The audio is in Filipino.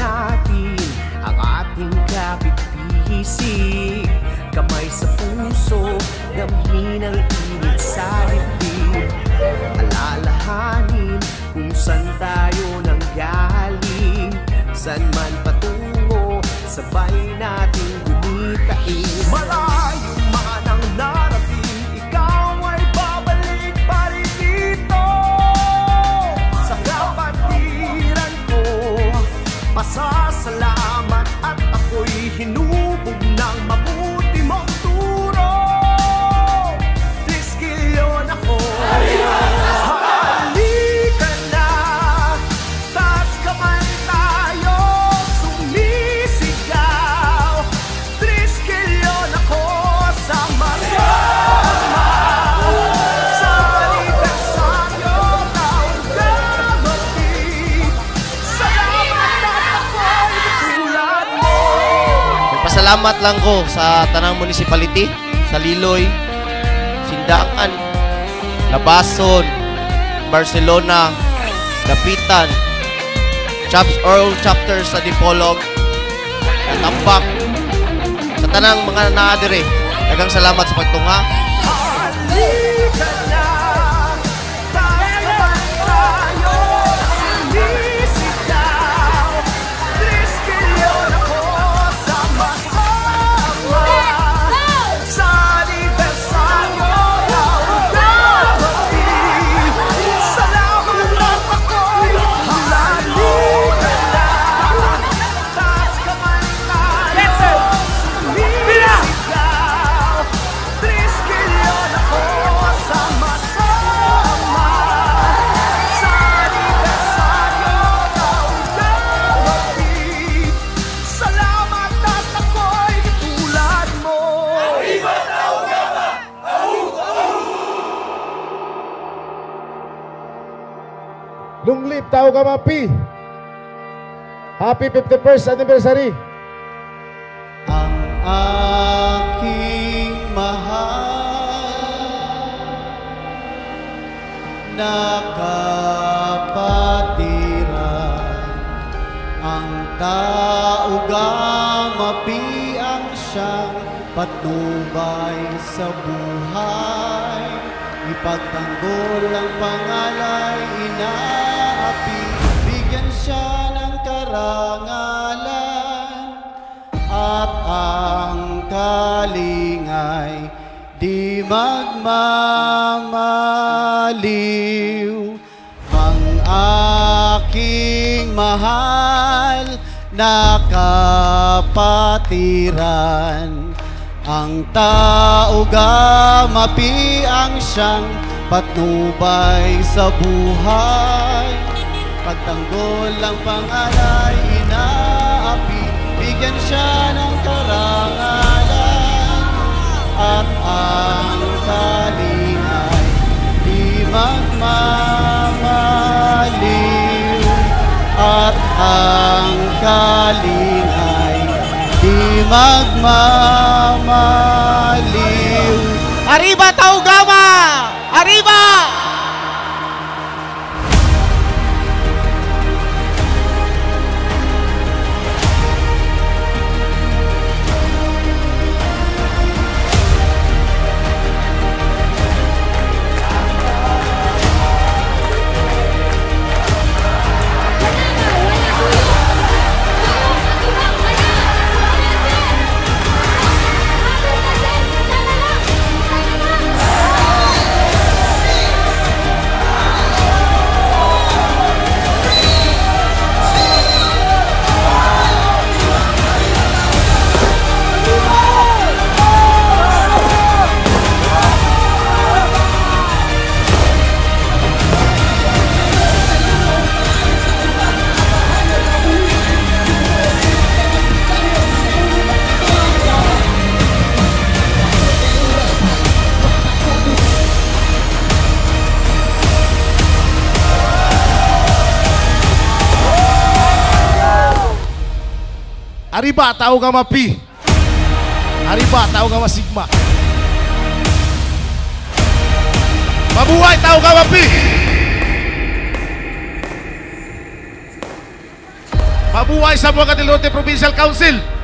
natin ang ating kapit-bisig. Kamay sa puso, damhin ang init sa dibdib. Alalahanin kung saan tayo nanggaling, saan man patungo, sabay nating gumitain. Malayo man ang narating, ikaw ay babalik pa rin dito. Sa kapatiran ko, pasasalamat at ako'y hinubog ng mabuti mong turo. Triskilyon ako. Halika na, taas kamay tayo, sumisigaw. Triskilyon ako, sama-sama sa anibersaryo taong gabi. Salamat at ako'y tulad mo. Pasalamat lang ko sa Tanang Municipality, sa Liloy, Sindangan, Labason, Barcelona, Dapitan, Chops Oral Chapters sa Dipolog, at Tambak, sa tanang mga naadire. Daghang salamat sa pagtunga. Halika na, taas kamay tayo, sumisigaw. Triskilyon ako, sama-sama sa anibersaryo taong gabi. Salamat at ako'y halika na, taas kamay tayo, sumisigaw. Triskilyon ako, sama-sama sa anibersaryo taong gabi. Salamat at ako'y tulad mo. Lunglip, tao ka mapi. Happy 51st anniversary. Ang aking mahal na kapatiran, ang tao gamapi ang siyang patnubay sa buhay. Ipagtanggol ang pangalay, inaapi, bigyan siya ng karangalan. At ang kalingay di magmamaliw. Ang aking mahal na kapatiran, ang tao gamapi ang siyang patnubay sa buhay. Pagtanggol ang pangalay, inaapi, bigyan siya ng karangalan. At ang kalingay di magmamaliw. At ang kalingay di magmamaliw. Arriba, Taugama! Arriba! Arriba, tao ka mapi. Arriba, tao ka masigma. Mabuhay, tao ka mapi. Mabuhay. buhay sa Buanga del Norte Provincial Council.